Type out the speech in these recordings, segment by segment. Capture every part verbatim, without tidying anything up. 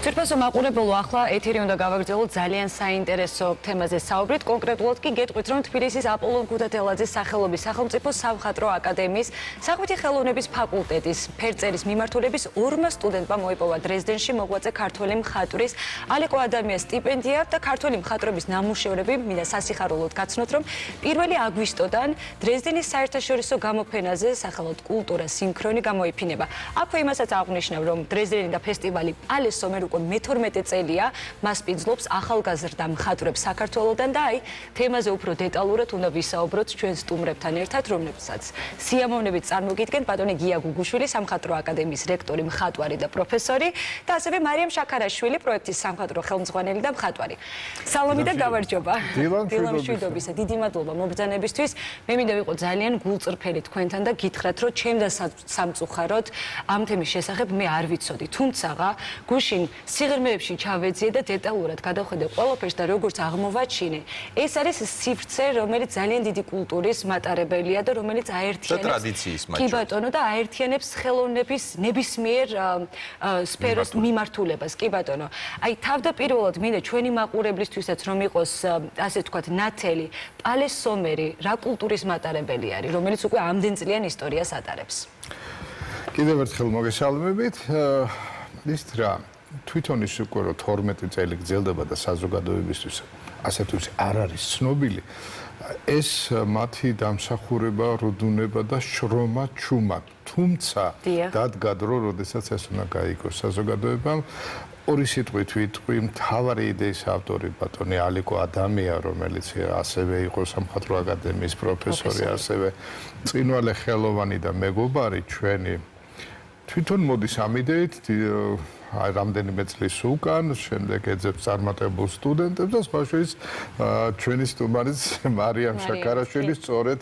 Თვითფასო მაყურებელო, ახლა ეთერი უნდა გავაგრძელოთ ძალიან საინტერესო თემაზე საუბრით. კონკრეტულად კი გეტყვით, რომ თბილისის აპოლონ ქუთათელაძის სახელობის სახელმწიფო სამხატვრო აკადემიის საღვთი ხელოვნების ფაკულტეტის ფერწერის მიმართულების ორმა სტუდენტმა მოიპოვა დრეზდენში მოღვაწე ქართველი მხატვრის ალეკო ადამიანის სტიპენდია და ქართველი მხატვრების ნამუშევრები მინდა სასიხარულოდ გაცნოთ, რომ პირველი აგვისტოდან დრეზდენის საერთაშორისო გამოფენაზე სახელად კულტურა სინქრონი გამოიფინება. აქვე იმასაც აღნიშნავ, რომ დრეზდენი და ფესტივალი ალე სომერ უკვე მეთორმეტე წელია, მას პინძლობს ახალგაზრდა მხატვრებს საქართველოდან და აი თემაზე უფრო დეტალურად უნდა ვისაუბროთ ჩვენ სტუმრებთან ერთად, რომლებსაც სიამოვნებით წარმოგიდგენ ბატონი გია გუგუშვილი, სამხატვრო აკადემიის რექტორი, მხატვარი და პროფესორი და ასევე მარიამ შაქარაშვილი, პროექტის სამხატვრო ხელმძღვანელი და მხატვარი. სალომი და გამარჯობა. დილამ მშვიდობისა. დიდი მადლობა მობრძანებისთვის. მე მინდა ვიყო ძალიან გულწრფელი თქვენთან და გითხრათ, რომ ჩემდა სამწუხაროდ ამ თემის შესახებ მე არ ვიცოდი. თუმცაღა გუშინ სიღრმეებში ჩავეძიე და დეტალურად გადავხედე ყველაფერს და როგორც აღმოვაჩინე, ეს არის სივრცე, რომელიც ძალიან დიდი კულტურის მატარებელია და რომელიც აერთიანებს ტრადიციის კი ბატონო და აერთიანებს ხელოვნების ნებისმიერ სფეროს მიმართულებას, კი ბატონო. აი თავდაპირველად მინდა ჩვენი მაყურებლისთვისაც რომ იყოს ასე ვთქვათ ნათელი პალე სომერი რა კულტურის მატარებელი არის, რომელიც უკვე ამდენ წლიან ისტორიას ატარებს. კიდევ ერთხელ მოგესალმებით. ის რა თვითონ ის უკვე რომ თორმეტი წელი გრძელდება და საზოგადოებისთვის ასეთ ის არ არის ცნობილი, ეს მათი დამსახურება, როდუნება და შრომა ჩუმად. თუმცა დადგა დრო, როდესაც ეს უნდა გაიგოს საზოგადოებამ. ორი სიტყვით ვიტყვი, მთავარი იდეის ავტორი ბატონი ალეკო ადამია, რომელიც ასევე იყო სამხატვრო აკადემიის პროფესორი, ასევე წინვალე ხელოვანი და მეგობარი ჩვენი. თვითონ მოდის ამ იდეით აი რამდენიმე წლის უკან, შემდეგ ეძებს წარმატებულ სტუდენტებს და სხვა შორის ჩვენი სტუმარიც მარიამ შაქარაშვილი სწორედ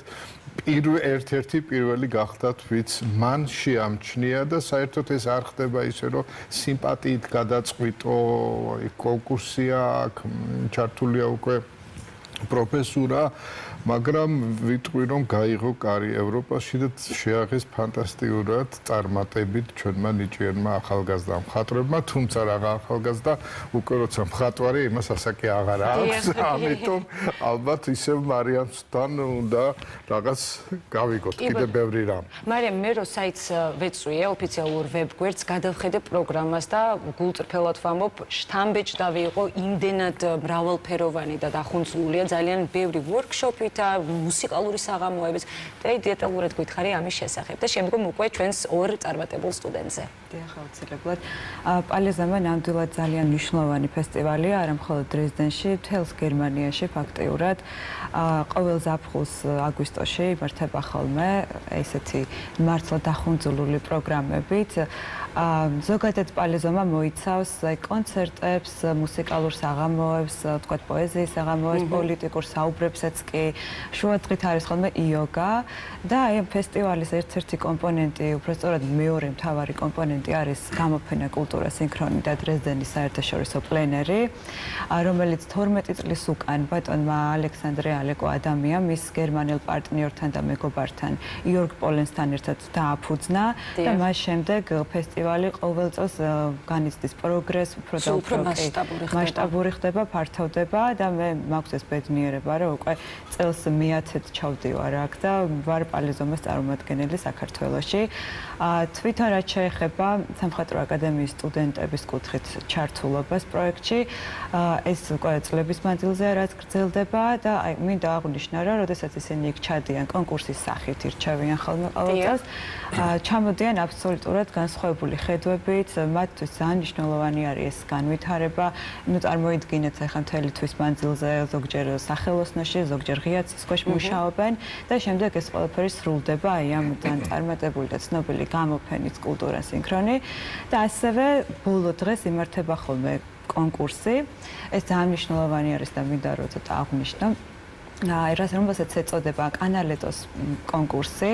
ერთ-ერთი პირველი გახდათ, ვინც მან შეამჩნია და საერთოდ ეს არ ხდება ისე, რომ სიმპათიით გადაწყვიტო, კონკურსია აქ ჩართულია უკვე პროფესურა, მაგრამ ვიტყვი რომ გაიღო კარი ევროპაში და შეაღეს ფანტასტიკურად წარმატებით ჩვენმა ნიჭიერმა ახალგაზრდა მხატვრებმა, თუმცა რაღა ახალგაზრდა უკვე როცა მხატვარი იმას ასაკი აღარ აქვს, ამიტომ ალბათ ისევ მარიამთან უნდა რაღაც გავიგოთ კიდე ბევრი რამ. მარიამ, მე რო საიტს ვეწვიე ოფიციალურ ვებგვერდს, გადავხედე პროგრამას და გულწრფელად ვამბობ, შთამბეჭდავი იყო იმდენად მრავალფეროვანი და დახუნწლულია, ძალიან ბევრი ვორქშოპი და მუსიკალური საღამოების და დეტალურად გითხარი ამის შესახებ და შემდგომ უკვე ჩვენს ორ წარმატებულ სტუდენტზე. დიახ, აუცილებლად. პალეზამა ნამდვილად ძალიან მნიშვნელოვანი ფესტივალია, არა მხოლოდ დრეზდენში, მთელს გერმანიაში ფაქტიურად. ყოველ ზაფხულს აგვისტოში იმართება ხოლმე ესეთი მართლა დახუნწლული პროგრამებით. ზოგადად პალეზომა მოიცავს კონცერტებს, მუსიკალურ საღამოებს, თქვათ პოეზიის საღამოებს, პოლიტიკურ საუბრებსაც კი. შუადღით არის ხოლმე იოგა და აი ამ ფესტივალის ერთ-ერთი კომპონენტი, უბრალოდ მეორე მთავარი კომპონენტი არის გამოფენა კულტურა სინქრონი და დრეზდენის საერთაშორისო პლენერი, რომელიც თორმეტი წლის უკან ბატონმა ალექსანდრე ალეკო ადამიანს მის გერმანელ პარტნიორთან და მეგობართან იორგ პოლენსთან ერთად დააფუძნა და მას შემდეგ ფესტივალი ყოველ წელს განიცდის პროგრესს, უფრო და უფრო მასშტაბური ხდება, ფართოვდება და მე მაქვს ეს ბედნიერება, რომ უკვე წელს მეათედ ჩავდივარ აქ და ვარ პალეზომას წარმომადგენელი საქართველოში. თვითონ რაც შეეხება სამხატვრო აკადემიის სტუდენტების კუთხით ჩართულობას პროექტში, ეს უკვე წლების მანძილზე რაც გრძელდება და აი მინდა აღვნიშნო, რომ როდესაც ისინი იქ ჩადიან კონკურსის სახით ირჩევიან ხოლმე ყოველ წელს, ჩამოდიან აბსოლუტურად განსხვავებული ხედვებით, მათთვის ძალიან მნიშვნელოვანი არის ეს განვითარება. ნუ წარმოიდგინეთ ახლა მთელი თვის მანძილზე ზოგჯერ სახელოსნოში, ზოგჯერ ღია ცისქვეშ მუშაობენ და შემდეგ ეს ყველაფერი სრულდება აი ამ ძალიან წარმატებული და ცნობილი გამოფენის კულტურა სინქრონი და ასევე ბოლო დღეს იმართება ხოლმე კონკურსი. ეს ძალიან მნიშვნელოვანი არის და მინდა რომ ცოტა აღვნიშნო. რას რომელსაც ეწოდება კანალეტოს კონკურსი,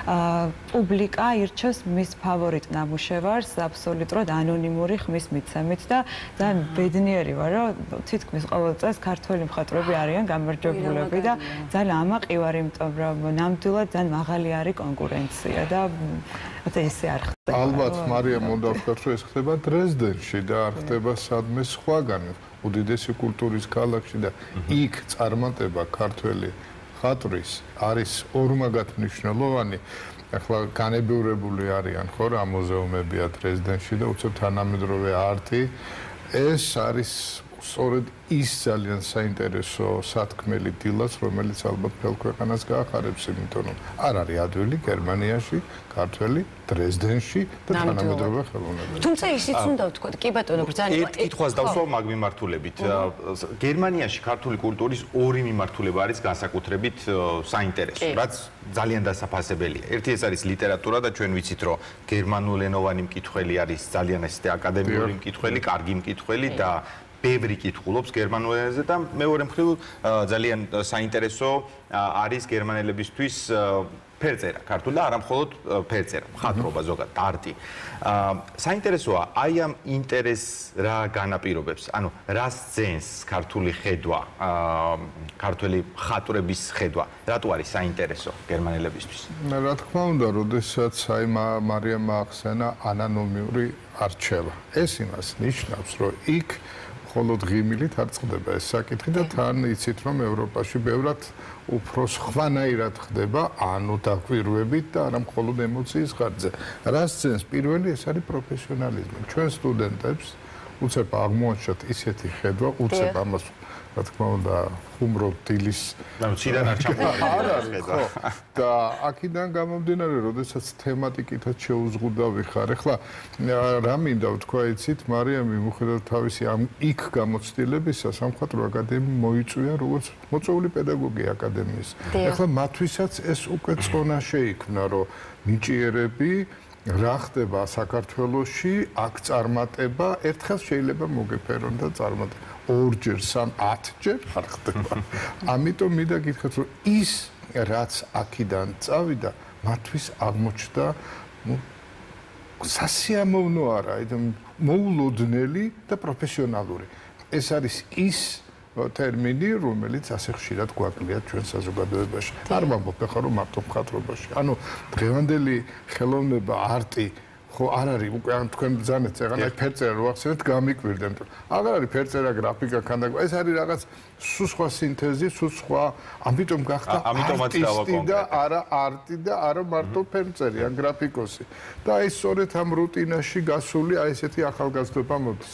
პუბლიკა ირჩევს მის ფავორიტ ნამუშევარს აბსოლუტურად ანონიმური ხმის მიცემით და ძალიან ბედნიერი ვარ, რომ თითქმის ყოველ წელს ქართველი მხატვრები არიან გამარჯვებულები და ძალიან ამაყი ვარ, იმიტომ რომ ნამდვილად ძალიან მაღალი არის კონკურენცია და ხოთა ისე არ ხდება. ალბათ მარიამ უნდა ვთქვათ, რომ ეს ხდება დრეზდენში და არ ხდება სადმე სხვაგან, უდიდესი კულტურის ქალაქში და იქ წარმატება ქართველი ხატვრის არის ორმაგად მნიშვნელოვანი. ახლა განებივრებული არიან ხო რა მუზეუმებია დრეზდენში და უცებ თანამედროვე არტი ეს არის სწორედ ის ძალიან საინტერესო სათქმელი დილაც, რომელიც ალბათ მთელ ქვეყანას გაახარებს, იმიტომ რომ არ არის ადვილი გერმანიაში, ქართველი დრეზდენში და თანამედროვე ხელოვნებაში. თუმცა ისიც უნდა ვთქვათ, კი ბატონო, ბრძანება. ერთ კითხვას დავსვავ მაგ მიმართულებით. გერმანიაში ქართული კულტურის ორი მიმართულება არის განსაკუთრებით საინტერესო, რაც ძალიან დასაფასებელია. ერთი ეს არის ლიტერატურა და ჩვენ ვიცით, რომ გერმანულენოვანი მკითხველი არის ძალიან ესეთი აკადემიური მკითხველი, კარგი მკითხველი და ბევრი კითხულობს გერმანულ ენაზე და მეორე მხრივ ძალიან საინტერესო არის გერმანელებისთვის ფერწერა, ქართული და არა მხოლოდ ფერწერა, მხატვრობა ზოგადად, არტი. საინტერესოა, აი ამ ინტერესს რა განაპირობებს, ანუ რა სცენს ქართული ხედვა, ქართული მხატვრების ხედვა, რატო არის საინტერესო გერმანელებისთვის? რა თქმა უნდა, როდესაც აი მარიამ ახსენა ანონიმური არჩევა. ეს იმას ნიშნავს, რომ იქ მხოლოდ ღიმილით არ წყდება ეს საკითხი და თან იცით რომ ევროპაში ბევრად უფრო სხვანაირად ხდება ანუ დაკვირვებით და არა მხოლოდ ემოციის ხარჯზე. რა სცენს პირველი ეს არის პროფესიონალიზმი. ჩვენ სტუდენტებს უცებ აღმოაჩათ ისეთი ხედვა, უცებ ამას რა თქმა უნდა ხუმრობ დილის ანუ ციდან არ ჩამოვარდა ხო და აქედან გამომდინარე, როდესაც თემატიკითაც შეუზღუდავი ხარ. ეხლა რა მინდა ვთქვა, იცით, მარიამი მიუხედავად თავისი ამ იქ გამოცდილებისა, სამხატვრო აკადემია მოიწვია როგორც მოწვეული პედაგოგი აკადემიის. ეხლა მათთვისაც ეს უკვე წონა შეიქმნა, რომ ნიჭიერები რა ხდება საქართველოში, აქ წარმატება, ერთხელ შეიძლება მოგეფერონ და წარმატება. ორჯერ, სამ, ათჯერ არ ხდება. ამიტომ მინდა გითხრათ, რომ ის რაც აქედან წავიდა, მათთვის აღმოჩნდა, ну, სასიამოვნო არა, მოულოდნელი და პროფესიონალური. ეს არის ის ტერმინი, რომელიც ასე ხშირად გვაკლია ჩვენ საზოგადოებაში. არ ვამბობ ახლა რომ მარტო მხატვრობაში. ანუ დღევანდელი ხელოვნება, არტი ხო არ არის უკვე ან თქვენ ბრძანეთ წეგანაი ფერწერა რო ახსენეთ გამიკვირდა, იმიტომ აღარ არის ფერწერა, გრაფიკა, ქანდაკება, ეს არის რაღაც სულ სხვა სინთეზი, სულ სხვა, ამიტომ გახდა არტისტი და არა არტი და არა მარტო ფერწერი ან გრაფიკოსი. და აი სწორედ ამ რუტინაში გასული აი ესეთი ახალგაზრდობა მოდის.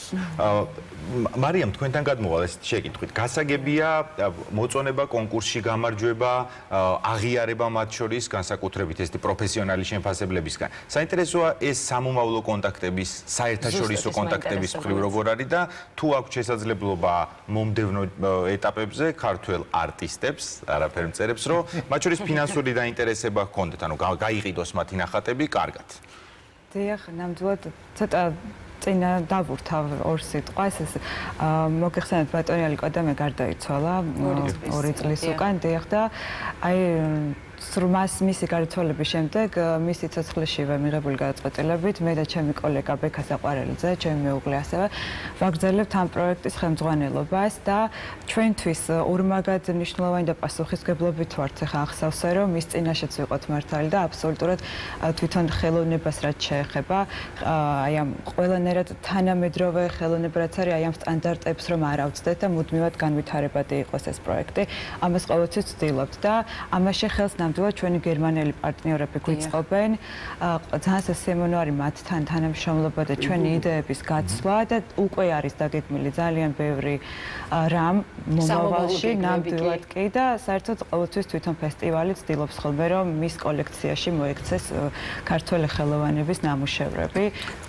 მარიამ, თქვენთან გადმოვალ ესეთი შეკითხვით. გასაგებია მოწონება კონკურსში, გამარჯვება, აღიარება მათ შორის, განსაკუთრებით ესეთი პროფესიონალი შემფასებლებისგან. საინტერესოა ეს სამომავლო კონტაქტების, საერთაშორისო კონტაქტების მხრივ როგორ არის და თუ აქვს შესაძლებლობა მომდევნო ეტაპებზე ქართველ არტისტებს, არაფერ მწერებს, რომ მათ შორის ფინანსური დაინტერესება ჰქონდეთ, ანუ გაიყიდოს მათი ნახატები კარგად. დიახ, ნამდვილად ცოტა წინა დავურთავ ორ სიტყვას, ეს მოგეხსენეთ ბატონი ალიკოდამე გარდაიცვალა ორი წლის უკან, დიახ და აი სრუმას მისი გარდაცვალების შემდეგ მისი ცოცხლიშივე მიღებული გადაწყვეტილებით მე და ჩემი კოლეგა ბექა საყვარელიძე, ჩემი მეუღლე ასევე ვაგრძელებთ ამ პროექტის ხელმძღვანელობას და ჩვენთვის ორმაგად მნიშვნელოვანი და პასუხისმგებლობით ვართ ახლა ახსოვსე რომ მის წინაშეც ვიყოთ მართალი და აბსოლუტურად თვითონ ხელოვნებას რაც შეეხება აი ამ ყველანაირად თანამედროვე ხელოვნება რაც არის აი ამ სტანდარტებს რომ არ ავწდეთ და მუდმივად განვითარებადი იყოს ეს პროექტი ამას ყოველთვის ვცდილობთ და ამაში ხელს ნამდვილად ჩვენი გერმანელი პარტნიორები გვიწყობენ. ძალიან სასიამოვნო არის მათთან თანამშრომლობა და ჩვენი იდეების გაცვლა და უკვე არის დაგეგმილი ძალიან ბევრი რამ მომავალში ნამდვილად კი და საერთოდ ყოველთვის თვითონ ფესტივალი ცდილობს ხოლმე რომ მის კოლექციაში მოექცეს ქართველი ხელოვანების ნამუშევრები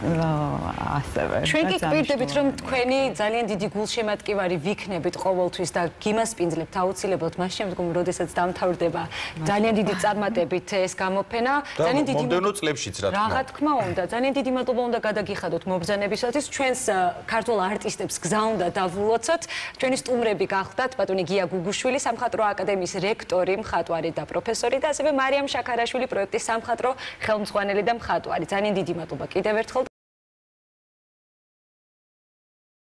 ასევე. ჩვენ კი გვირდებით რომ თქვენი ძალიან დიდი გულშემატკივარი ვიქნებით ყოველთვის და გიმასპინძლებთ აუცილებლად მას შემდგომ როდესაც დამთავრდება ძალიან დიდი წარმატებით ეს გამოფენა, ძალიან დიდი მომდევნო წლებშიც რა თქმა უნდა. რა თქმა უნდა, ძალიან დიდი მადლობა უნდა გადაგიხადოთ მობრძანებისათვის. ჩვენს ქართულ არტისტებს გზა უნდა დავულოცოთ. ჩვენი სტუმრები გახლდათ ბატონი გია გუგუშვილი, სამხატვრო აკადემიის რექტორი, მხატვარი და პროფესორი და ასევე მარიამ შაქარაშვილი, პროექტის სამხატვრო ხელმძღვანელი და მხატვარი. ძალიან დიდი მადლობა კიდევ ერთხელ.